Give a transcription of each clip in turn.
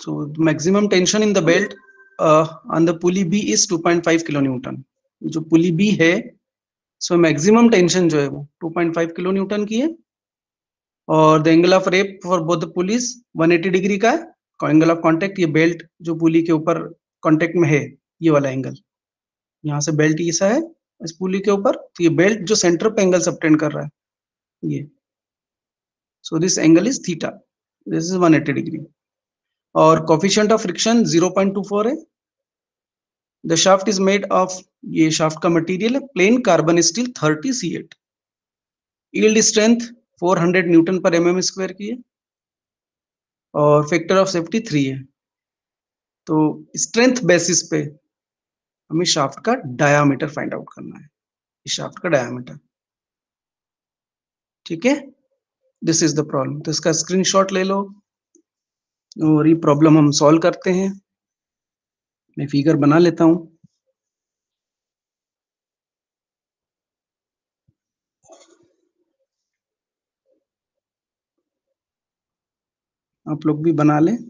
So the maximum tension in the belt on the pulley B is 2.5 kilonewton. जो pulley B है, so maximum tension जो है वो 2.5 kilonewton की है, और the angle of rap for both the pulleys 180 degree का है. एंगल ऑफ कांटेक्ट, ये बेल्ट जो पुली के ऊपर कांटेक्ट में है, ये वाला एंगल, यहाँ से बेल्ट ऐसा है इस पुली के ऊपर, तो ये बेल्ट जो सेंटर पे एंगल सबटेंड कर रहा है ये, so this angle is theta, this is 180 degree. और कोफिशिएंट ऑफ फ्रिक्शन 0.24 है. The shaft is made of, ये शाफ्ट का मटेरियल है plain carbon steel 30 C8. Yield strength 400 newton पर mm स्क्वायर की है, और फैक्टर ऑफ सेफ्टी 3 है. तो स्ट्रेंथ बेसिस पे हमें शाफ्ट का डायामीटर फाइंड आउट करना है, इस शाफ्ट का डायामीटर. ठीक है, दिस इज द प्रॉब्लम. तो इसका स्क्रीनशॉट ले लो और ये प्रॉब्लम हम सॉल्व करते हैं. मैं फिगर बना लेता हूं. आप लोग भी बना लें.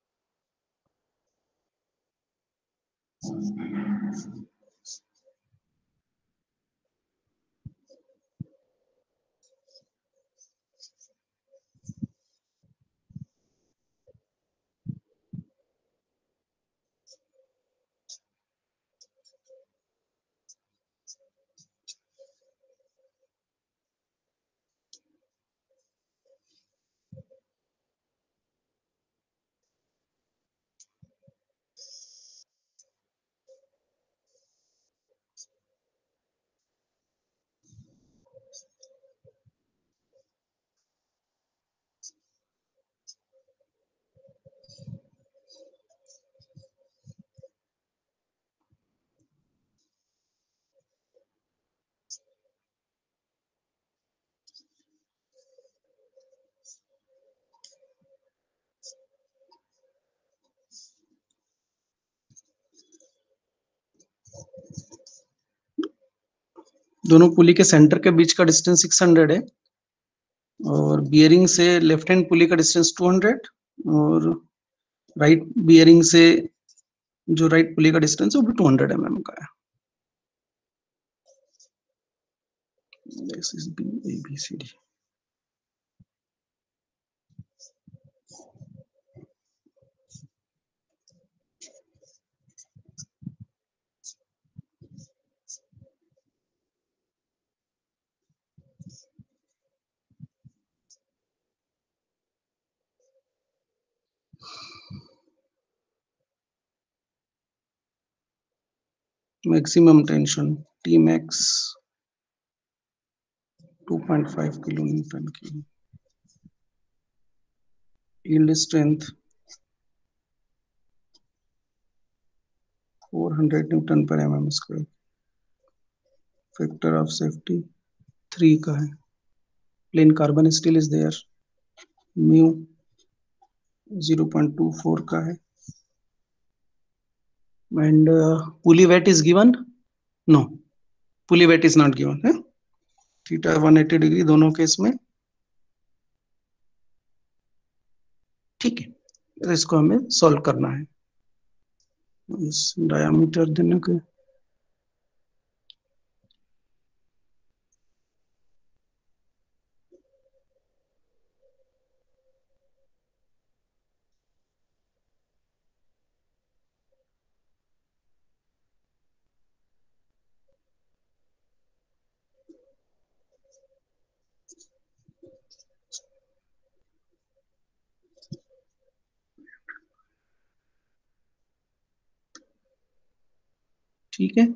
दोनों पुली के सेंटर के बीच का डिस्टेंस 600 है, और बियरिंग से लेफ्ट हैंड पुली का डिस्टेंस 200, और राइट बियरिंग से जो राइट पुली का डिस्टेंस है वो भी 200 mm का है. This is B, A, B, C, D. Maximum tension T max 2.5 kilonewton की. Yield strength 400 Newton per mm square. Factor of safety 3 का है. Plain carbon steel is there. Mu 0.24 का है. And pulley weight is given? No, pulley weight is not given है. Theta 180 degree दोनों case में. ठीक है, तो इसको हमें सॉल्व करना है. इस डायामीटर देने के ठीक है.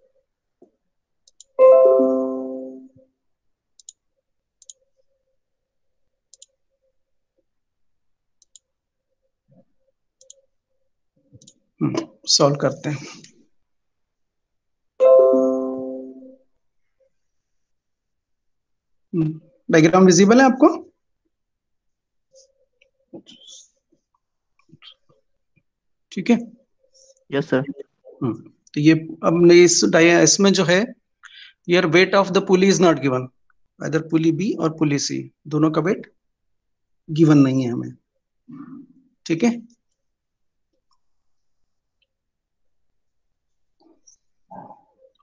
सॉल्व करते हैं. डायग्राम विजिबल है आपको? ठीक है. Yes sir. तो ये अब इसमें जो है, यार weight of the pulley is not given, इधर पुली बी और पुली सी दोनों का वेट गिवन नहीं है हमें. ठीक है,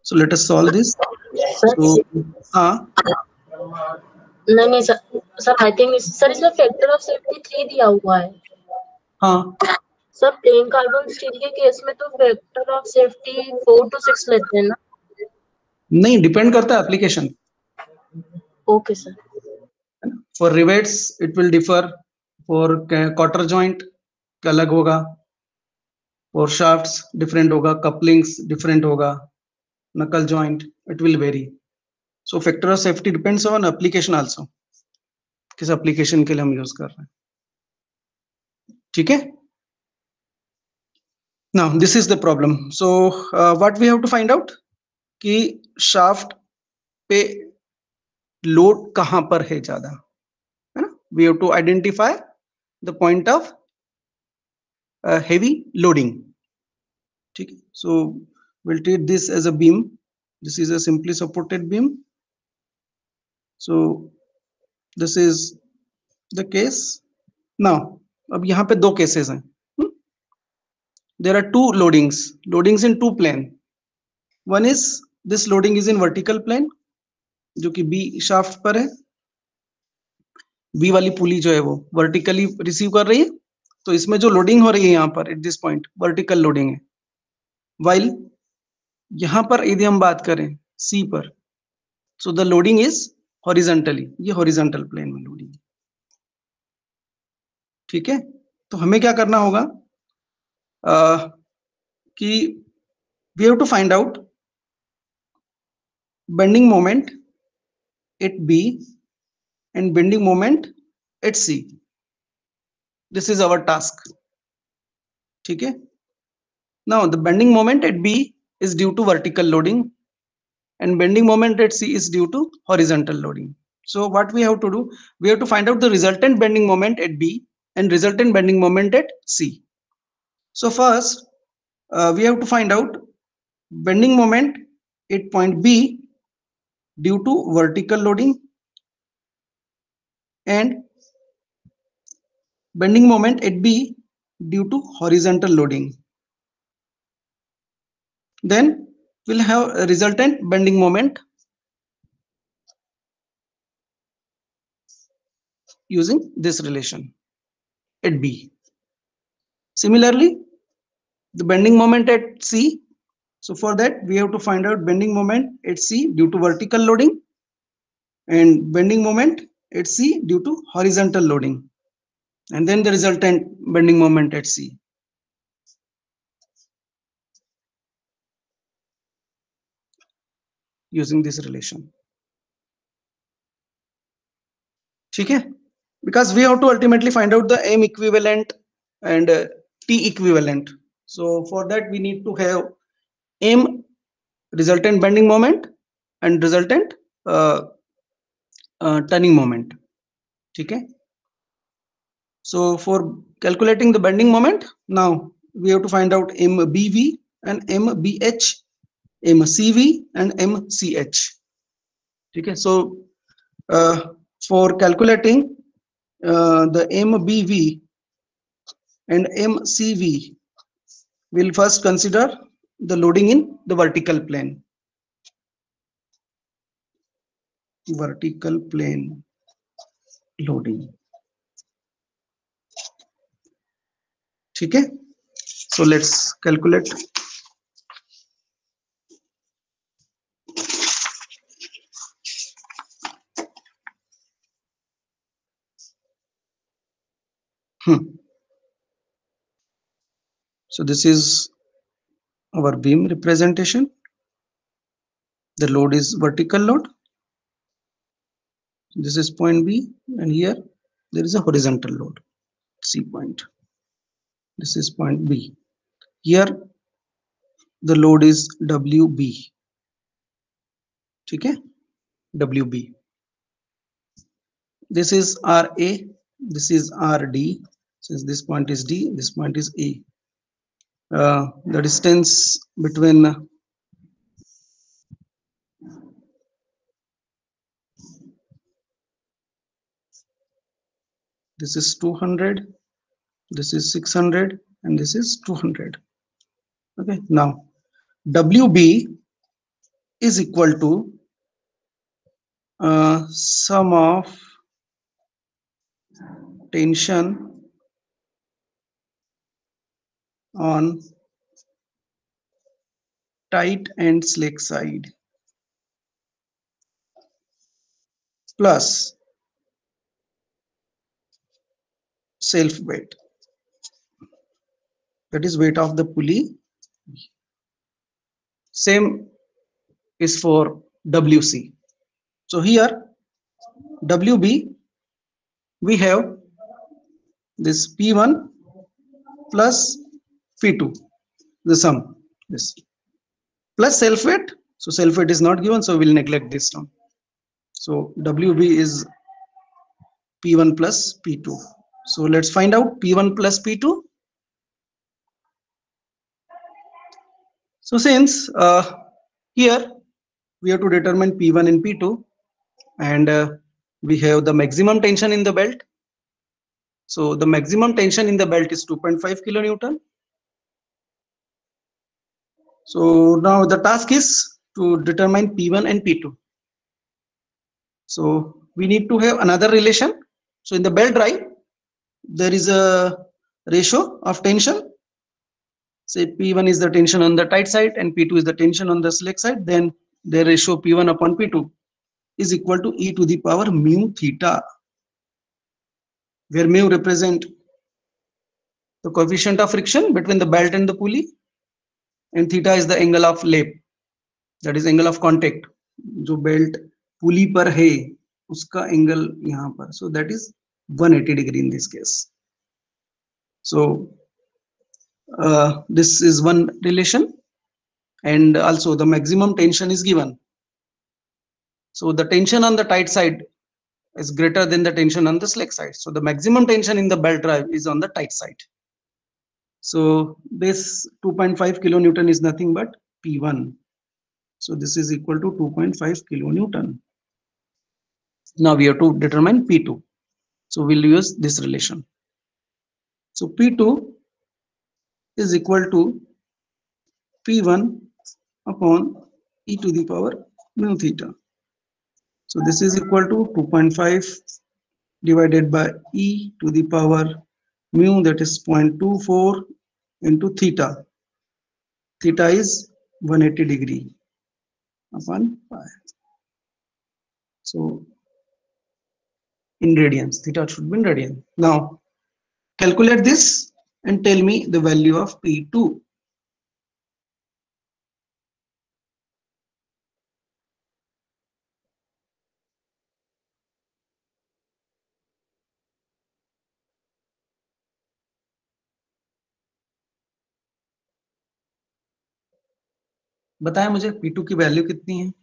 So let us solve this. Sir So हाँ नहीं sir, sir I think sir इसमें फैक्टर ऑफ सेफ्टी 3 दिया हुआ है। हाँ सर प्लेन कार्बन स्टील के केस में तो फैक्टर ऑफ सेफ्टी 4 to 6 लेते हैं ना? नहीं, डिपेंड करता है application. Okay sir. For rivets it will differ, for quarter joint अलग होगा, फॉर शाफ्ट्स डिफरेंट होगा, कपलिंग्स डिफरेंट होगा, knuckle joint it will vary. So factor of safety depends on application also, किस एप्लीकेशन के लिए हम यूज कर रहे हैं। ठीक है, now this is the problem. So what we have to find out कि शाफ्ट पे लोड कहां पर है ज्यादा, है ना। We have to identify the point of heavy loading. ठीक है, सो we'll treat this as a beam. This is a simply supported beam. So this is the case. Now अब यहाँ पे दो केसेस हैं। There are two loadings in two plane. One is this loading is in vertical plane, जो कि B shaft पर है। B वाली पुली जो है वो वर्टिकली रिसीव कर रही है, तो इसमें जो लोडिंग हो रही है यहाँ पर at this point vertical loading है। वाइल यहाँ पर यदि हम बात करें C पर, so the loading is horizontally, ये हॉरिजॉन्टल प्लेन में लोडिंग है। ठीक है, तो हमें क्या करना होगा कि we have to find out bending moment at B and bending moment at C. This is our task. ठीक है, now the bending moment at B is due to vertical loading and bending moment at C is due to horizontal loading. So what we have to do, we have to find out the resultant bending moment at B and resultant bending moment at C. So first we have to find out bending moment at point B due to vertical loading and bending moment at B due to horizontal loading. Then we'll have a resultant bending moment using this relation at B. Similarly, the bending moment at C. So for that, we have to find out bending moment at C due to vertical loading and bending moment at C due to horizontal loading, and then the resultant bending moment at C. Using this relation. ठीक है, because we have to ultimately find out the M equivalent and T equivalent. So for that we need to have M resultant bending moment and resultant turning moment. ठीक है, so for calculating the bending moment, now we have to find out MBV and MBH, MCV and MCH. ठीक है, so for calculating the MBV and MCV, we'll first consider the loading in the vertical plane. Vertical plane loading. ठीक है, so let's calculate. So this is our beam representation. The load is vertical load. This is point B, and here there is a horizontal load, C point. This is point B. Here the load is WB. Okay, WB. This is RA. This is RD. Since this point is D, this point is A. The distance between this is 200, this is 600, and this is 200. Okay, now WB is equal to sum of tension on tight and slack side plus self weight, that is weight of the pulley. Same is for WC. So here WB, we have this P1 plus P2, the sum, this plus self weight. So self weight is not given, so we'll neglect this term. So WB is P1 plus P2. So let's find out P1 plus P2. So since here we have to determine P1 and P2, and we have the maximum tension in the belt. So the maximum tension in the belt is 2.5 kilonewton. So now the task is to determine P1 and P2. So we need to have another relation. So in the belt drive, there is a ratio of tension. Say P1 is the tension on the tight side and P2 is the tension on the slack side. Then the ratio P1 upon P2 is equal to e to the power mu theta, where mu represent the coefficient of friction between the belt and the pulley, and theta is the angle of lap, that is angle of contact. जो belt pulley पर है उसका angle यहाँ पर, so that is 180 degree in this case. So this is one relation, and also the maximum tension is given. So the tension on the tight side is greater than the tension on the slack side. So the maximum tension in the belt drive is on the tight side. So this 2.5 kilonewton is nothing but P1. So this is equal to 2.5 kilonewton. Now we have to determine P2. So we'll use this relation. So P2 is equal to P1 upon e to the power mu theta. So this is equal to 2.5 divided by e to the power mu, that is 0.24 into theta. Theta is 180 degree upon pi. So in radians, theta should be in radian. Now calculate this and tell me the value of P2. बताएं मुझे P2 की value कितनी है?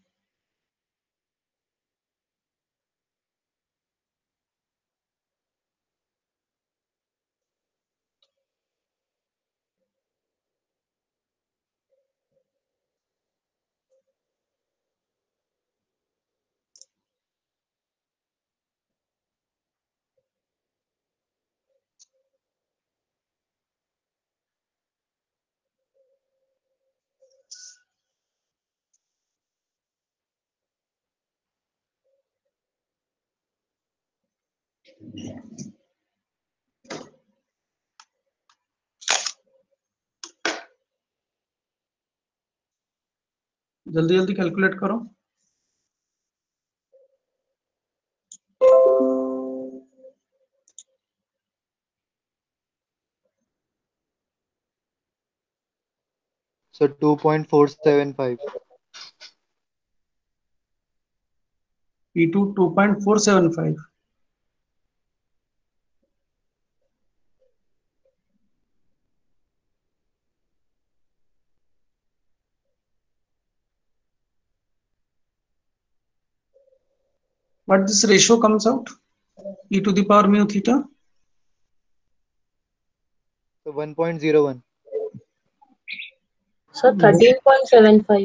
जल्दी जल्दी calculate करो. So 2.475. P2 2.475. But this ratio comes out e to the power mu theta. So 1.01. Sir, 13.75.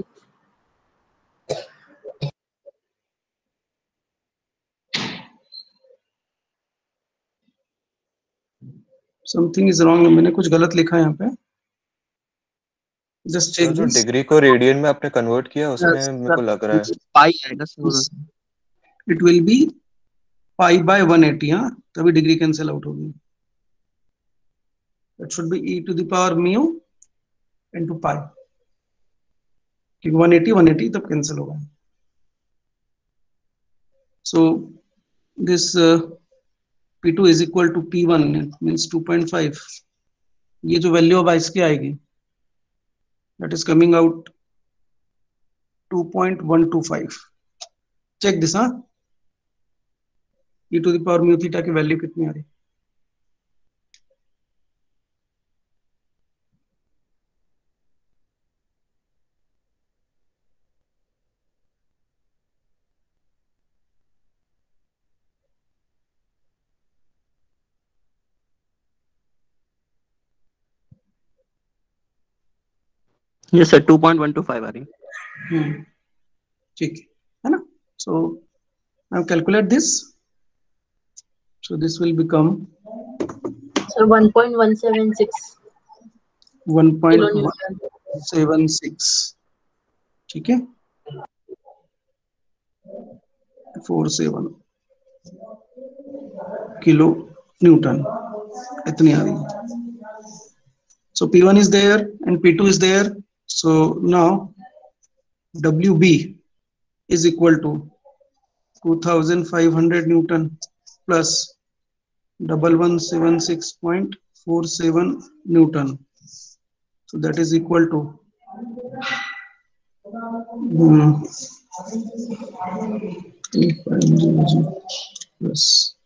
Something is wrong. मैंने कुछ गलत लिखा है यहाँ पे. जस्ट सर चेक जो दिस। डिग्री को रेडियन में आपने कन्वर्ट किया उसमें मेरे को लग रहा है पाई आएगा sir. It will be pi by 180, हाँ, तभी डिग्री कैंसिल आउट होगी। It should be e to the power mu into pi, क्योंकि 180 तब कैंसिल होगा। So this P2 is equal to P1 means 2.5। ये जो वैल्यू अब इसकी आएगी that is coming out 2.125। Check this, हाँ, e to the power mu theta की वैल्यू कितनी आ रही? यस सर 2.125 आ रही है। ठीक है ना? So now calculate this. So this will become So 1.176 kilonewton. 1.176, ठीक है, 47 किलो न्यूटन इतनी आ रही है। So P1 is there and P2 is there. So now WB is equal to 2500 Newton plus 1176.47 Newton. So that is equal to 3500 plus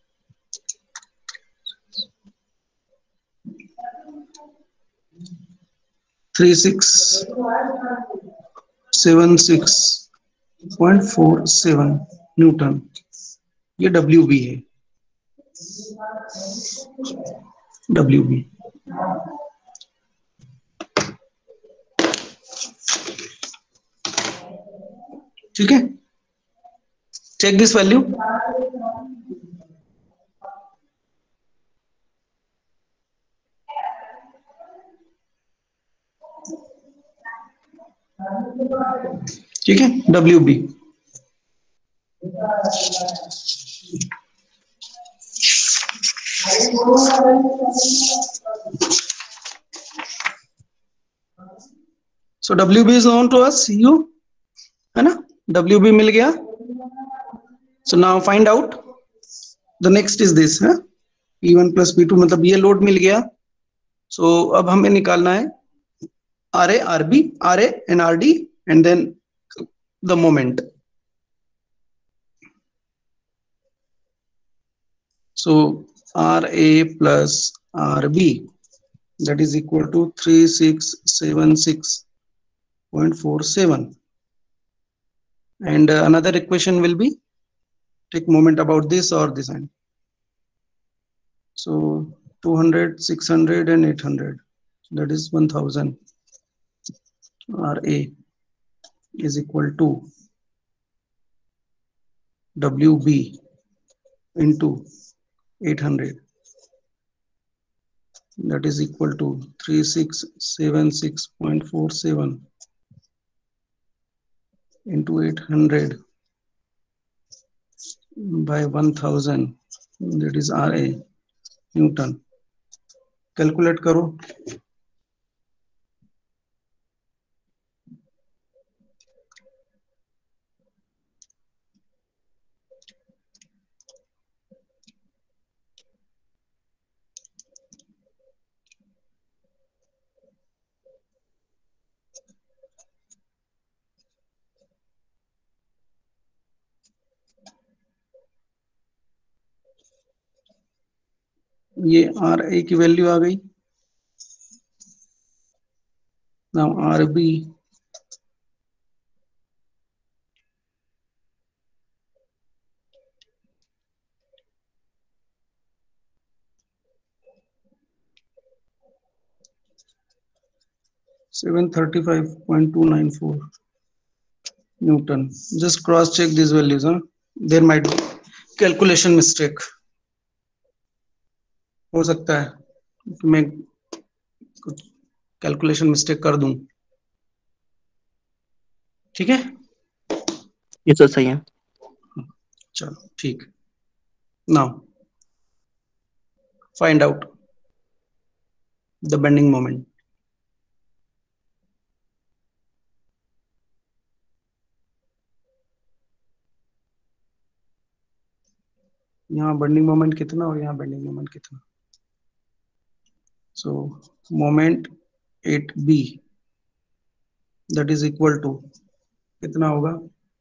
3676.47 newton, ये WB है, WB। ठीक है, चेक दिस वैल्यू। ठीक है, WB। So WB is known to us, U, है ना? WB मिल गया। So now find out the next is this, है? P1 plus P2 मतलब ये लोड मिल गया। So अब हमें निकालना है RA, RB, RA and RD and then the moment. So RA plus RB, that is equal to 3676.47, and another equation will be take moment about this or this end. So 200, 600 and 800, that is 1000. RA is equal to WB into 800, that is equal to 3676.47 into 800 by 1000, that is RA newton. Calculate करो। ये RA की value आ गई। Now RB $735.294 Newton. Just cross check these values, huh? There might be calculation mistake, हो सकता है कि मैं कुछ कैलकुलेशन मिस्टेक कर दूं। ठीक है, ये सर सही है। चलो ठीक। Now find out the bending moment. यहाँ बेंडिंग मोमेंट कितना और यहाँ बेंडिंग मोमेंट कितना। So moment 8b that is equal to कितना होगा,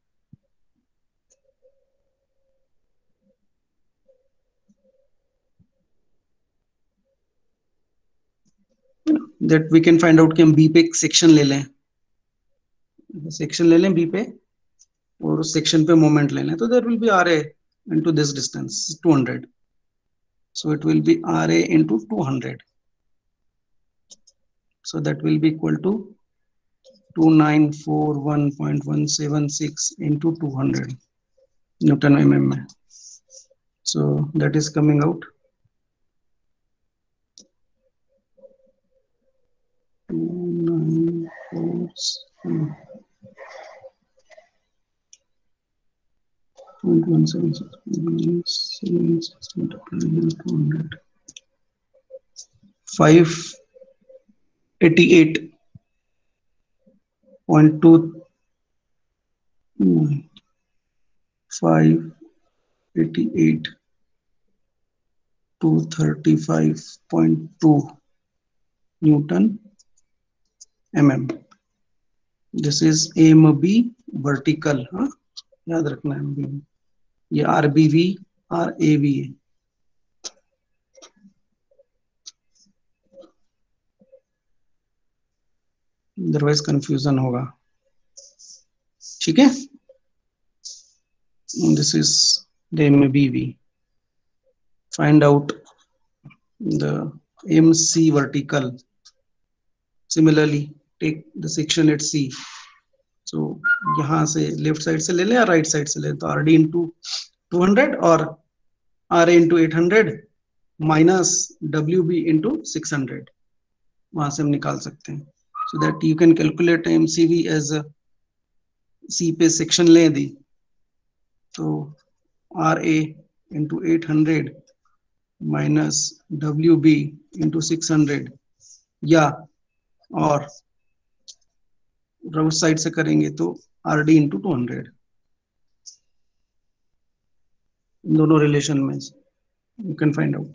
that we can find out कि हम बी पे एक सेक्शन ले लें, सेक्शन ले लें बी पे और उस सेक्शन पे मोमेंट ले लें, तो there will be R A into this distance 200, so it will be RA into 200, so that will be equal to 2941.176 into 200 Newton mm में, so that is coming out 588.235.2 Newton mm. This is AMB vertical, हाँ याद रखना है, ये RBV RAV है। Otherwise confusion होगा, ठीक है। This is the MBV। Find out the MC vertical. Similarly take the section at C. So यहाँ से लेफ्ट साइड से ले लें या राइट साइड से ले, तो RD इंटू 200 और RA into 800 minus WB into 600, वहां से हम निकाल सकते हैं। So that you can calculate MCV as a C पे सेक्शन ले दी, तो RA into 800 minus WB into 600, या और राइट साइड से करेंगे तो RD इंटू 200, दोनों रिलेशन में यू कैन फाइंड आउट।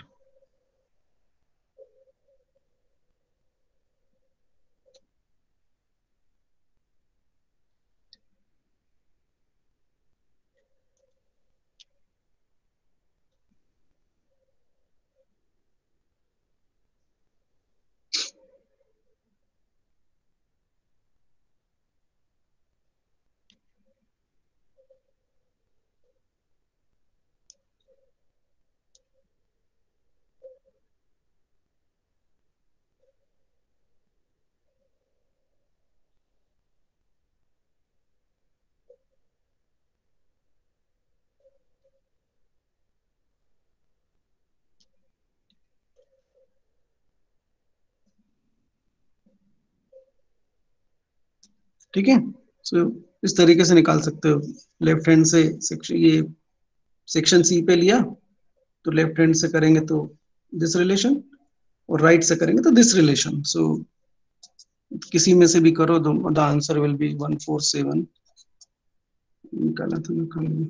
ठीक है, सो इस तरीके से निकाल सकते हो। लेफ्ट हैंड से सेक्शन, ये सेक्शन सी पे लिया तो लेफ्ट हैंड से करेंगे तो दिस रिलेशन, और राइट से करेंगे तो दिस रिलेशन। सो किसी में से भी करो, द आंसर विल बी 147। निकाला था निकाल लिया।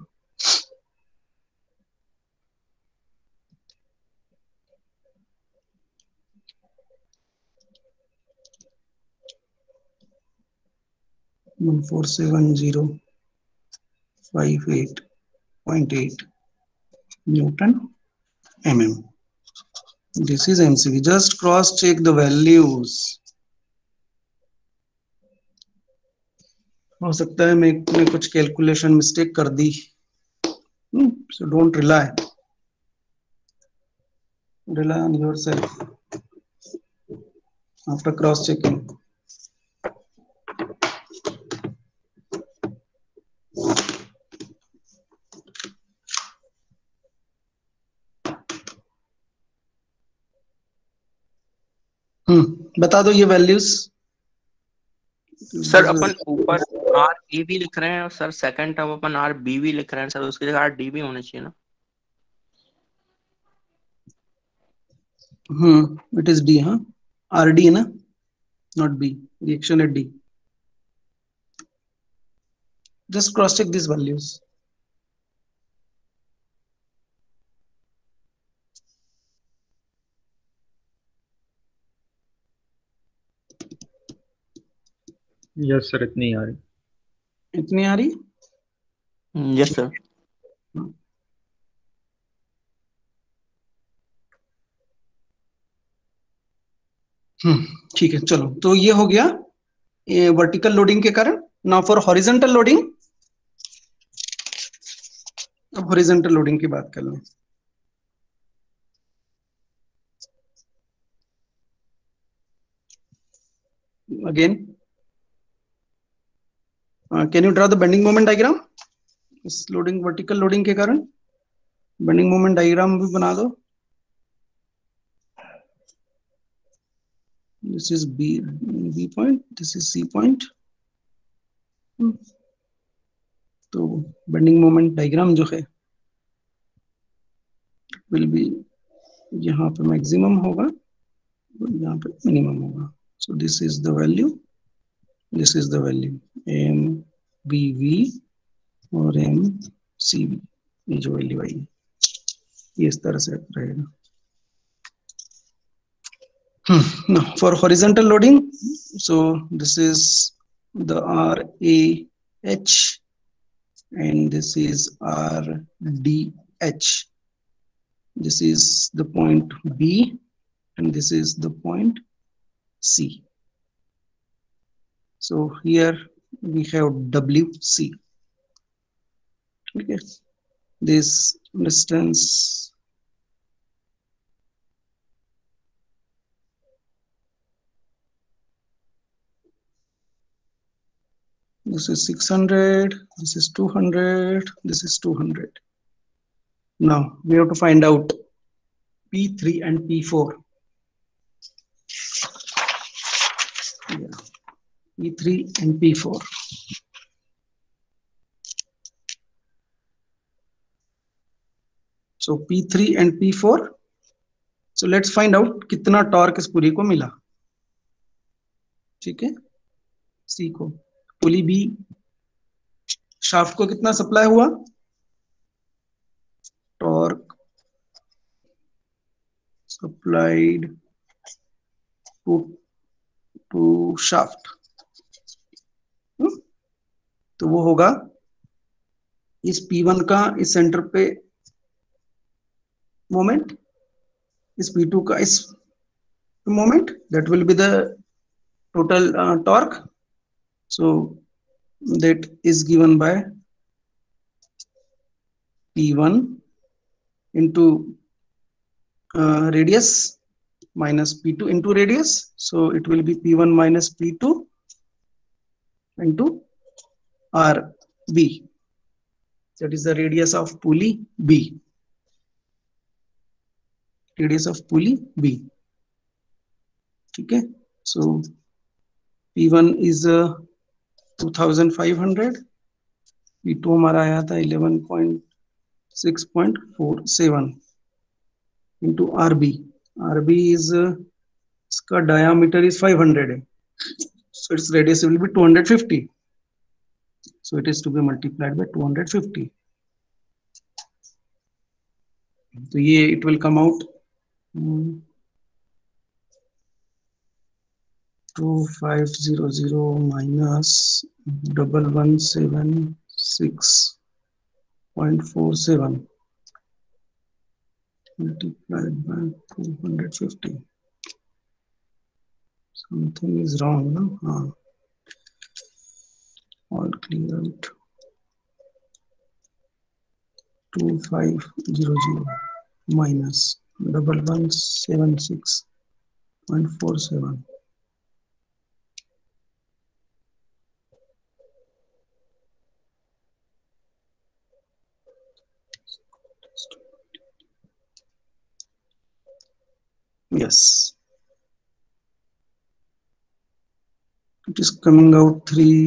One 147,058.8 Newton mm. This is MCV. Just cross check the values. हो सकता है मैंने कुछ कैलकुलेशन मिस्टेक कर दी, so don't rely on yourself after cross checking. बता दो ये वैल्यूज सर अपन ऊपर आर ए भी लिख रहे हैं और सर सेकंड टर्म अपन आर बी भी लिख रहे हैं सर, उसकी जगह आर डी भी होना चाहिए ना। इट इज डी, हाँ, आर डी ना, not B, reaction at D. Just cross check this values. Yes sir, इतनी आ रही। इतनी आ रही? Yes sir. ठीक है, चलो, तो ये हो गया वर्टिकल लोडिंग के कारण। नाउ फॉर हॉरिजॉन्टल लोडिंग, अब हॉरिजॉन्टल लोडिंग की बात कर लें। Again, can you draw the bending moment diagram? इस लोडिंग, वर्टिकल लोडिंग के कारण बेंडिंग मोमेंट डायग्राम भी बना दो। This is B point, this is C point. तो बेंडिंग मोमेंट डायग्राम जो है विल बी, यहाँ पे मैक्सिमम होगा, यहाँ पे मिनिमम होगा। So this is the value, this is the value M B V और एम सी वी, ये जो वैल्यू आई है ये इस तरह से रहेगा। Now for horizontal loading, so this is the RAH and this is RDH. This is the point B and this is the point C. So here we have WC. Okay, this distance this is 600, this is 200, this is 200. Now we have to find out P3 and P4. Yeah. P3 and P4. So P3 and P4. So let's find out कितना torque इस pulley को मिला। ठीक है, सी को, पुली B shaft को कितना supply हुआ, टॉर्क सप्लाइड टू शाफ्ट, तो वो होगा इस P1 का इस सेंटर पे मोमेंट, इस P2 का इस moment, that will be the total torque. So that is given by P1 into radius minus P2 into radius. So it will be P1 minus P2 into RB. That is the radius of pulley B. Radius of pulley B. Okay, so P1 is 2500, P2 हमारा आया था 11.6.47 into RB. RB is इसका diameter is 500 है, so its radius will be 250. So it is to be multiplied by 250. तो ये it will come out 2500 minus 1176.47 multiplied by 250. Something is wrong, no? All clear out. 2500 minus 1176.47. Yes. it is coming out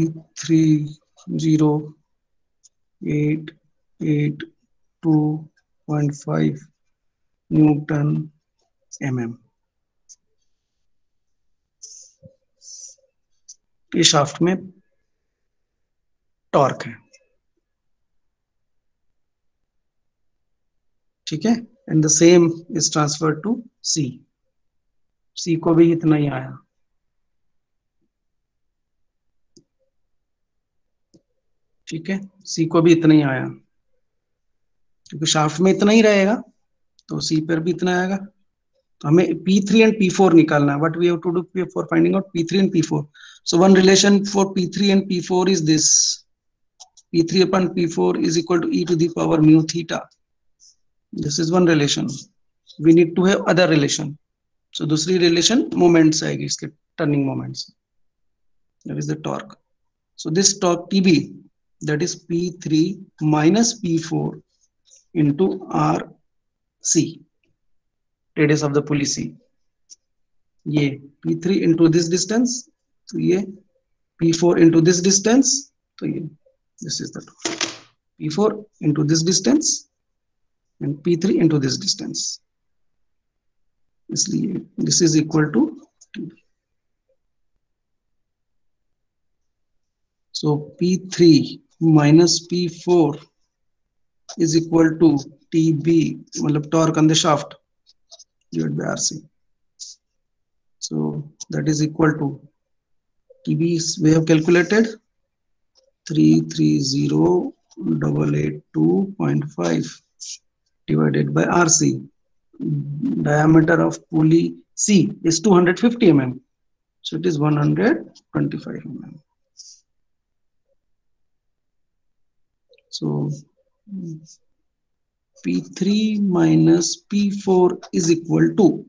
330,882.5 Newton mm. ये shaft में torque है, ठीक है। And the same is transferred to C, C को भी इतना ही आया, ठीक है, सी को भी इतना ही आया, क्योंकि शाफ्ट में इतना ही रहेगा तो सी पर भी इतना आएगा। तो हमें P3 and P4 निकालना है. What we have to do for finding out P3 and P4? So one relation for P3 and P4 is this: P3 upon P4 is equal to e to the power mu theta. This is one relation. We need to have other relation. So दूसरी relation moments आएगी, इसके turning moments. That is the torque. So this torque TB, that is P3 minus P4 into RC, radius of the pulley C. ये P3 into this distance, तो ये P4 into this distance, तो ये this is the torque. P4 into this distance and P3 into this distance. इसलिए this is equal to TB. So P3 minus P4 is equal to TB, मतलब torque on the shaft, divided by RC. So that is equal to TB we have calculated 330,882.5 divided by RC. Diameter of pulley C is 250 mm, so it is 125 mm. So P3 minus P4 is equal to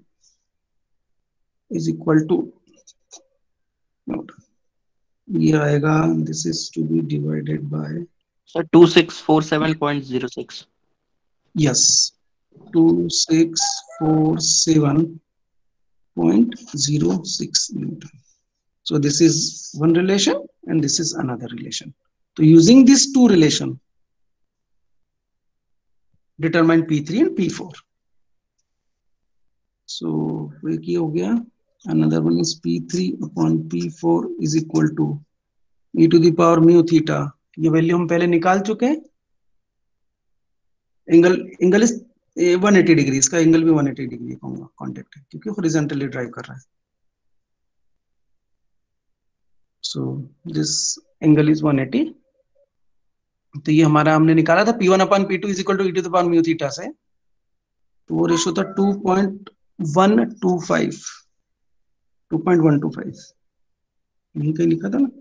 note, ये आएगा, this is to be divided by, So 2647.06. yes, 2647.06 Newton. So this is one relation and this is another relation. So using these two relation, determine P3 and P4. So एक ये हो गया. Another one is P3 upon P4 is equal to e to the power mu theta. ये value हम पहले निकाल चुके हैं. एंगल इज 180 डिग्री, इसका एंगल भी 180 डिग्री कहूंगा, कॉन्टेक्ट है क्योंकि हॉरिजॉन्टली ड्राइव कर रहा है. So this angle is 180. तो ये हमारा हमने निकाला था P1 upon P2 is equal to e to the power mu theta से, तो वो रेशियो था 2.125 यहीं कहीं लिखा था ना.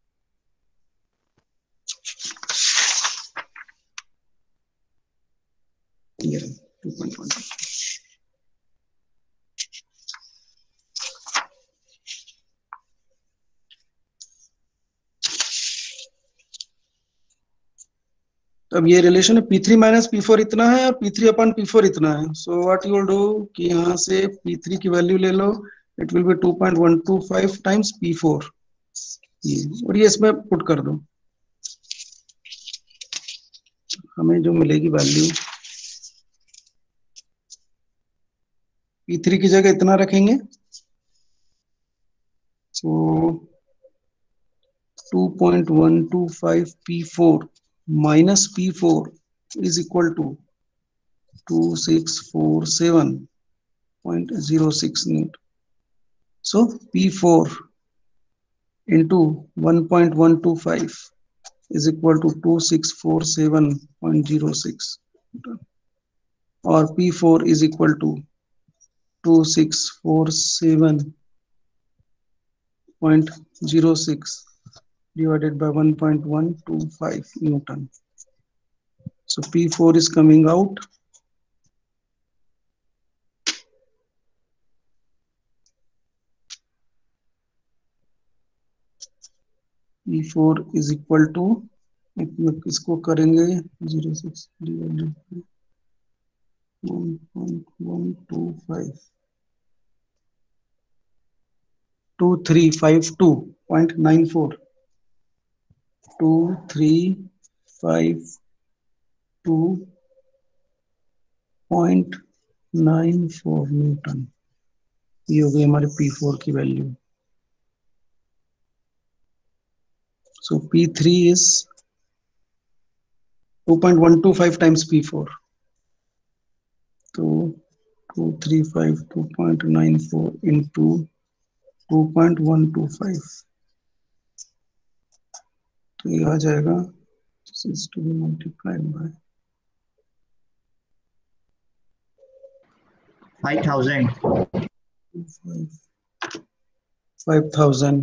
ये 2.125. अब ये रिलेशन है P3 माइनस P4 इतना है और P3 अपन P4 इतना है. So what you will do कि यहाँ से P3 की वैल्यू ले लो, it will be 2.125 times P4 ये, और ये इसमें पुट कर दो, हमें जो मिलेगी वैल्यू P3 की जगह इतना रखेंगे, सो 2.125 P4 minus P4 is equal to 2647.06 Newton. So P4 into 1.125 is equal to 2647.06, or P4 is equal to 2647.06 divided by 1.125 Newton. So P4 is coming out P4 is equal to, इसको करेंगे 06 divided by 1.125, 2352.6 0.94, 2352.94 Newton. ये हो गई हमारे P4 की value. So P3 is 2.125 times P4. तो 2352.94 into 2.125, तो ये आ जाएगा 6 to be multiplied by 5,000. 5,000.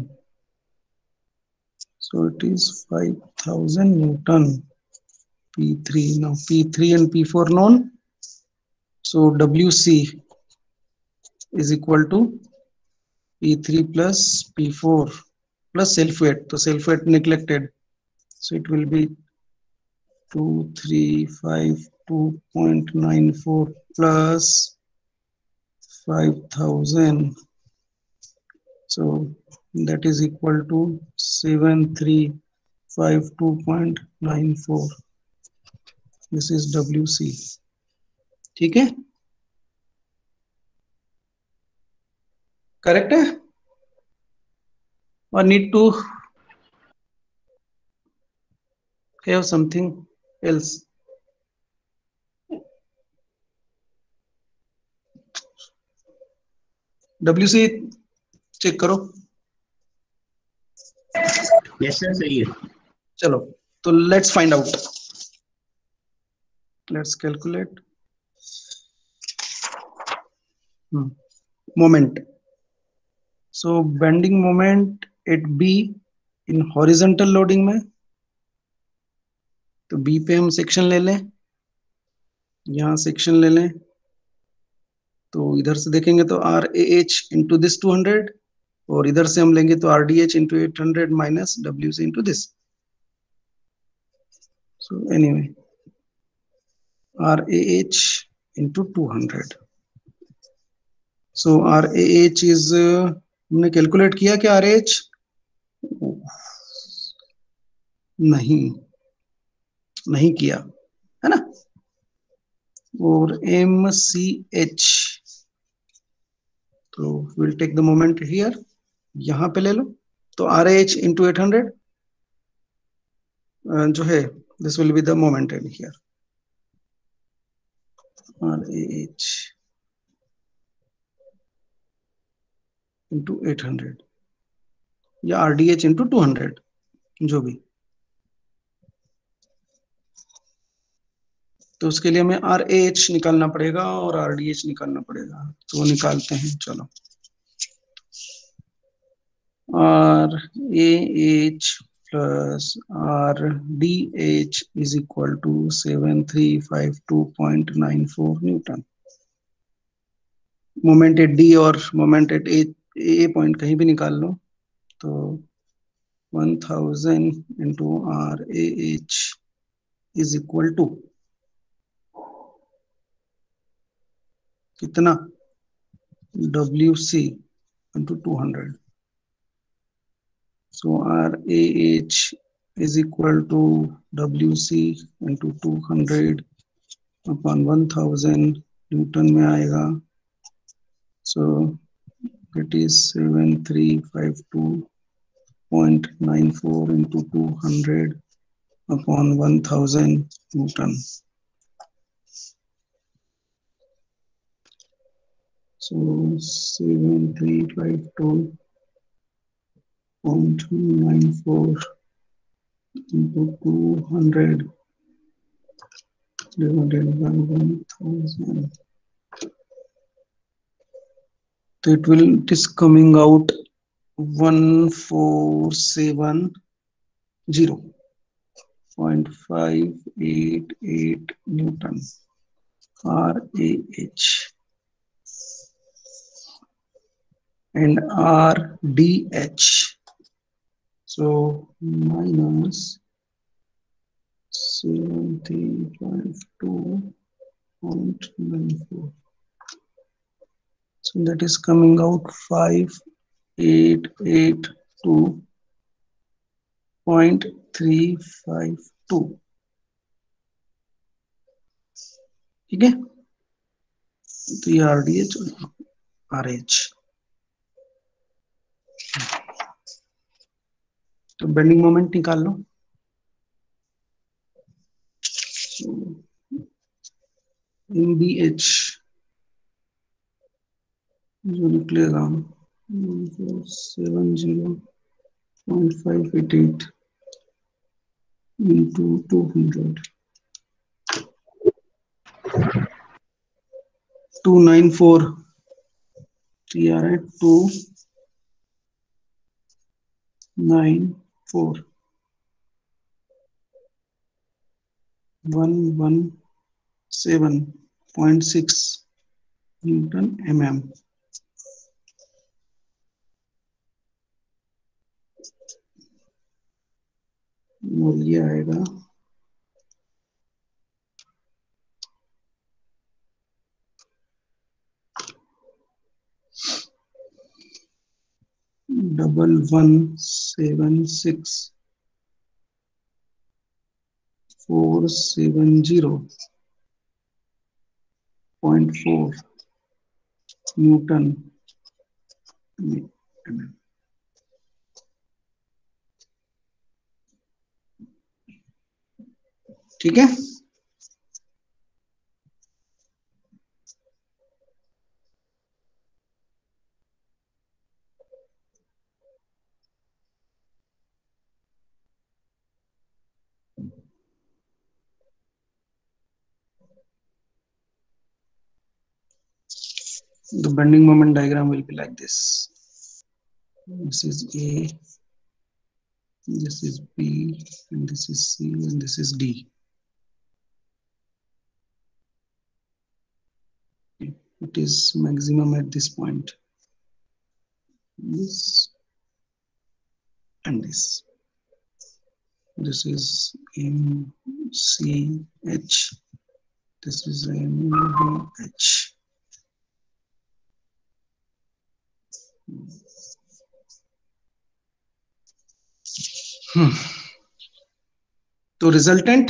So it is 5,000 Newton. P3. Now P3 and P4 known. So WC is equal to P3 plus P4 plus self weight. So self weight neglected. So it will be 2352.94 plus 5,000. So that is equal to 7352.94. This is WC. ठीक है, correct है, or need to have something else? WC check करो। Yes sir, सही है। चलो तो let's find out, let's calculate moment. So bending moment at B in horizontal loading में, तो बी पे हम सेक्शन ले लें, यहाँ सेक्शन ले लें, तो इधर से देखेंगे तो R A H into this 200, और इधर से हम लेंगे तो R D H into 800 minus W C into this. So anyway R A H into 200। So R A H is, हमने कैलकुलेट किया क्या आर एच? नहीं किया है ना। और एम सी एच, तो will take the moment here, यहां पे ले लो, तो आर एच इंटू 800 जो है, this will be the moment in here, R H into 800 या आर डी एच इंटू 200, जो भी। तो उसके लिए हमें आर ए एच निकालना पड़ेगा और आर डी एच निकालना पड़ेगा, तो वो निकालते हैं। चलो, R A H plus R D H is equal to 7352.94 newton. Moment at D और मोमेंट एट ए पॉइंट कहीं भी निकाल लो, तो 1000 into R A H is equal to कितना? WC into 200. So RAH is equal to WC into 200 upon 1000 Newton में आएगा। So it is 7352.94 into 200 upon 1000 Newton. So 7352.94 into 200 divided by 1000. So it is coming out 1470.588 Newton RAH. And RDH, so minus 7352.94, so that is coming out 5882 0.352। ठीक है, तो ये RDH और RH। तो bending moment निकाल लो। MBH जो निकलेगा 70.588 into 200, 294। तो ये आ रहा है 294 117.6 न्यूटन mm। और ये आएगा 1176,470.4 न्यूटन mm। ठीक है, the bending moment diagram will be like this. This is A, this is B, and this is C, and this is D. It is maximum at this point. This and this. This is MCH. This is MBH. तो resultant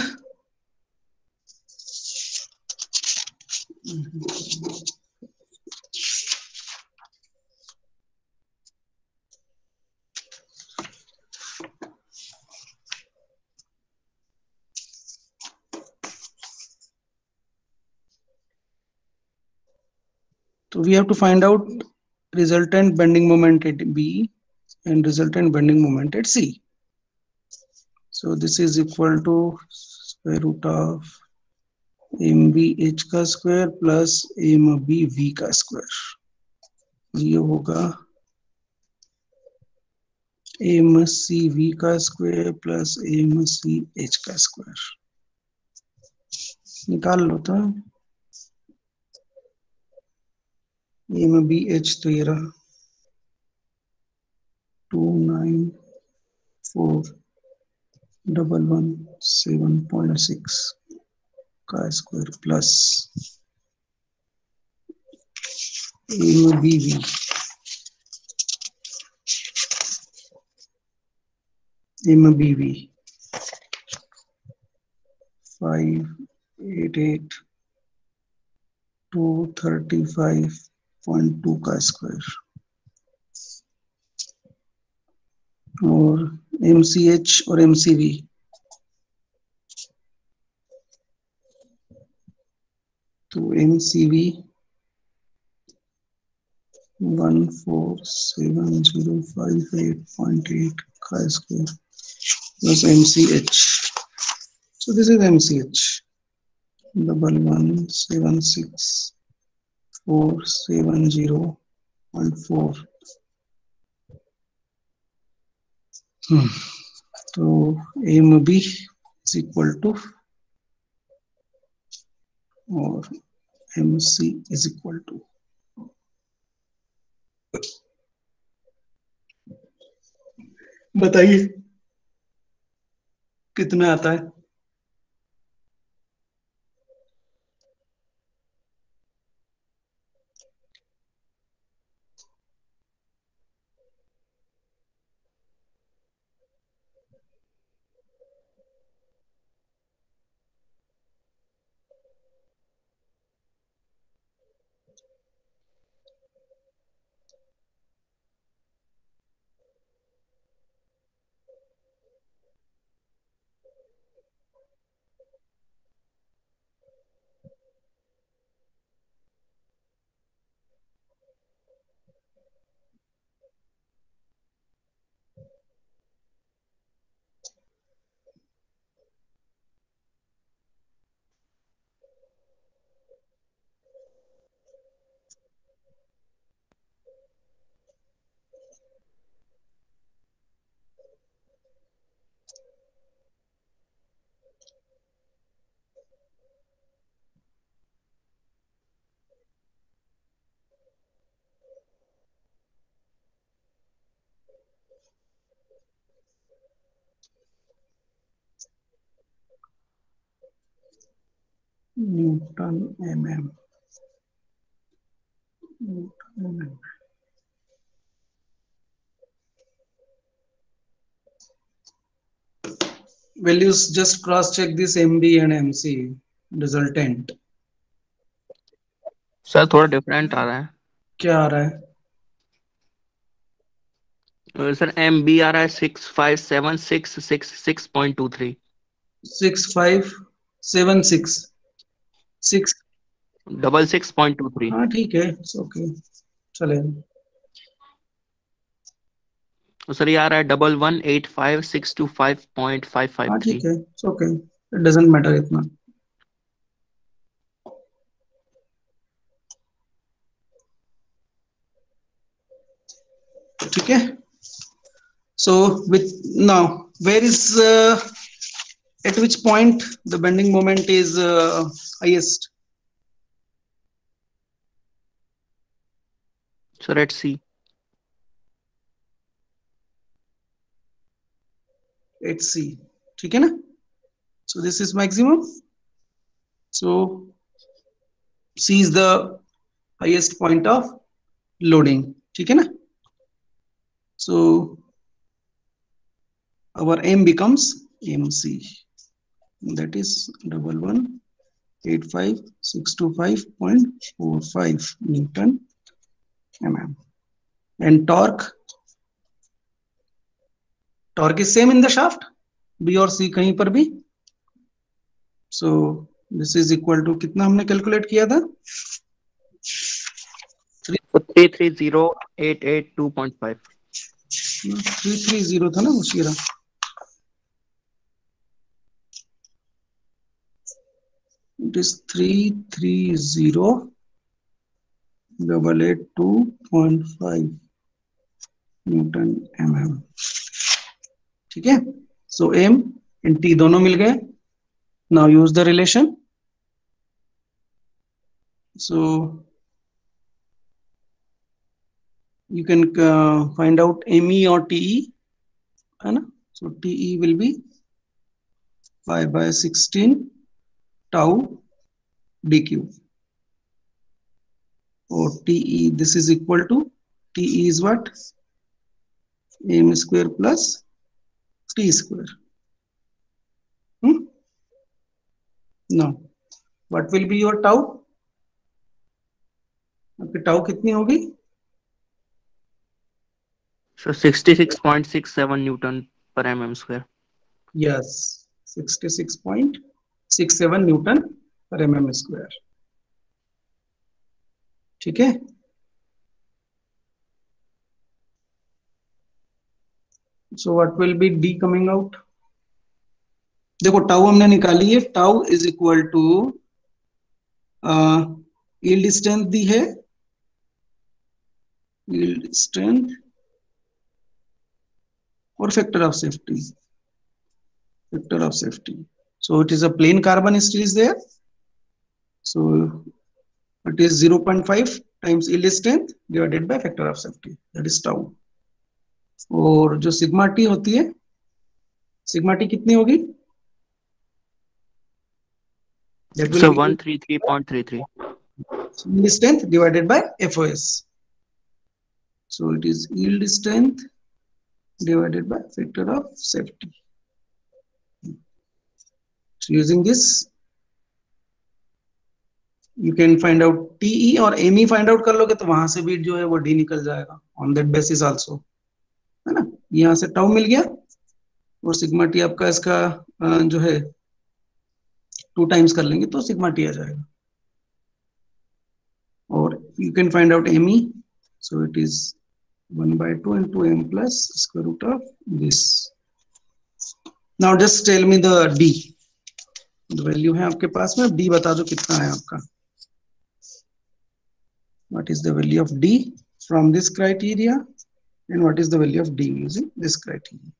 So we have to find out resultant bending moment at B and resultant bending moment at C. So this is equal to square root of MBH का square plus MBV का square. ये होगा MCV का square plus MCH का square. निकाल लो तो MBH तो ये रहा 294,117.6 का स्क्वायर प्लस MBV MBV 588,235.2 का स्क्वायर और MCH और MCV तो MCV 147,058.8 का square plus MCH. So this is MCH 11,176,470.4। तो MB is equal to और MC is equal to बताइए कितना आता है? Newton mm. Newton mm. Values, just cross check this MB and MC resultant. Sir थोड़ा different आ रहा है। क्या आ रहा है? सर MB आ रहा है 65766.23। 6576 6. 66.23। हाँ ठीक है, ओके चलेगा। तो सर ये आ रहा है 11,185,625.553। हाँ ठीक है, ओके, इट डजंट मैटर इतना। ठीक है। So with now, where is at which point the bending moment is highest? Sir at C। At C, ठीक है ना? So this is maximum. So C is the highest point of loading, ठीक है ना? So our M becomes MC, that is 11,185,625.45 Newton mm. And torque is same in the shaft, B और C कहीं पर भी. So this is equal to कितना हमने calculate किया था? 330,882.5। 330 था ना वो शेरा. It is 330,882.5 Newton mm. ठीक है. So M and T दोनों मिल गए. Now use the relation. So you can find out ME or TE, है ना? So TE will be 5/16 tau dq, or TE, this is equal to, TE is what? M square plus T square. Now what will be your tau? आपकी tau कितनी होगी? So 66.67 Newton per mm square। Yes, 66.67 Newton per mm square. ठीक है. So what will be D coming out? देखो tau हमने निकाली है. Tau is equal to yield strength दी है, यील्ड स्ट्रेंथ और factor of safety. Factor of safety. So it is a plain carbon steel is there. So it is 0.5 times yield strength divided by factor of safety, that is tau. और जो sigma T होती है, sigma T कितनी होगी? That will So be 133.33। yield strength divided by FOS. So it is yield strength divided by factor of safety. So using this you can find out TE और ME find out कर लोगे तो वहां से भी जो है वो D निकल जाएगा on that basis also, है ना? यहाँ से टाउ मिल गया और सिग्मा टी आपका इसका जो है 2 टाइम्स कर लेंगे तो सिग्मा टी आ जाएगा. और you can find out ME, so it is 1/2 into M plus square root of this. Now just tell me the D. The value है आपके पास में, D बता दो कितना है आपका. What is the value of D from this criteria and what is the value of D using this criteria?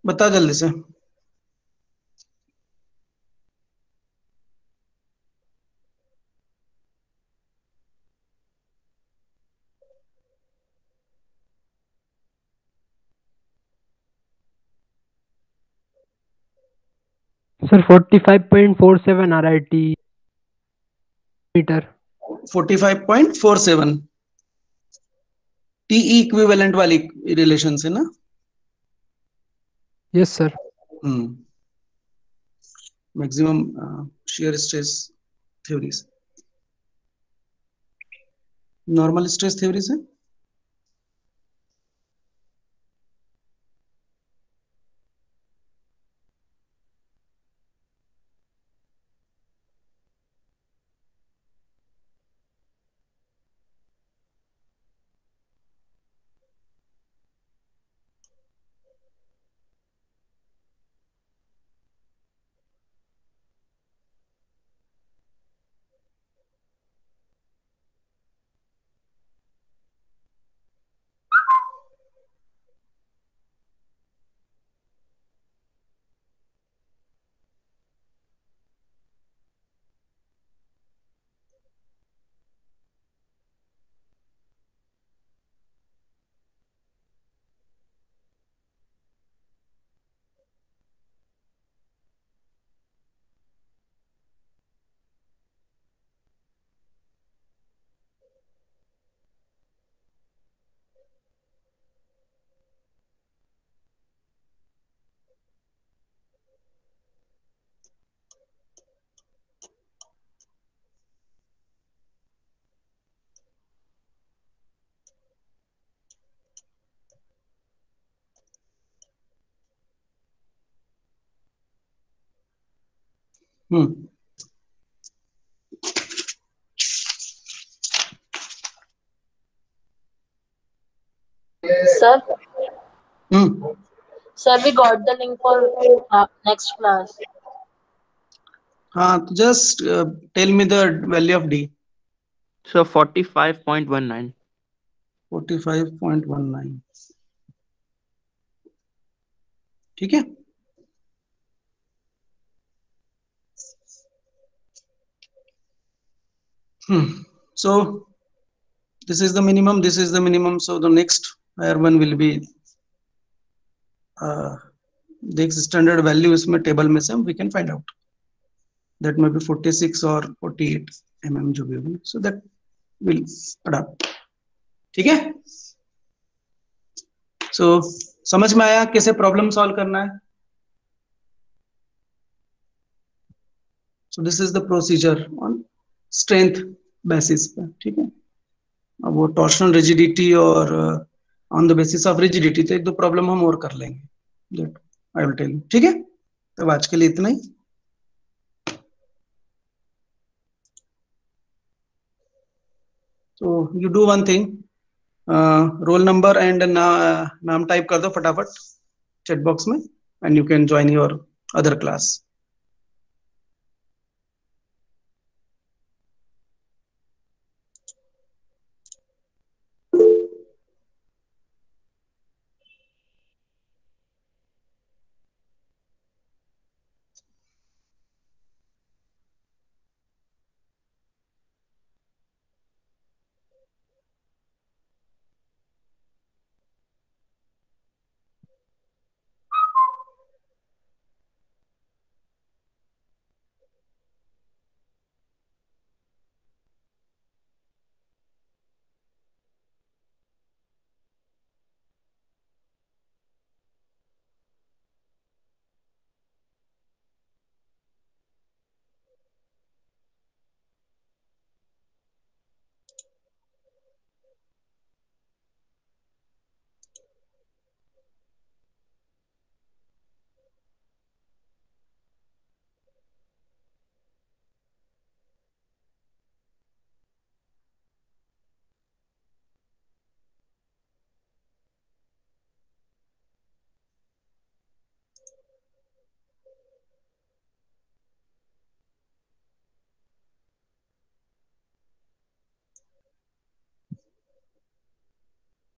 बता जल्दी से। Sir 45.47 RIT metre. 45.47 TE equivalent वाली रिलेशन से ना। Yes sir. Maximum shear stress theories, normal stress theory से। Sir, hmm sir, we got the link for next class. हाँ, तो just tell me the value of D. Sir 45.19। 45.19 ठीक है। So this is the minimum, this is the minimum, so the next higher one will be the standard value इसमें table में से हम we can find out that may be 46 or 48 mm जो भी होगी, so that will adapt। ठीक है। so समझ में आया कैसे प्रॉब्लम सॉल्व करना है। so this is the procedure on strength basis पे। ठीक है। अब वो टॉर्शनल रिजिडिटी और on the basis of rigidity तो एक दो प्रॉब्लम हम और कर लेंगे, that I will tell you. ठीक है, तो आज के लिए इतना ही। तो you do one thing, roll number and नाम टाइप कर दो फटाफट चैट बॉक्स में, and you can join your other class.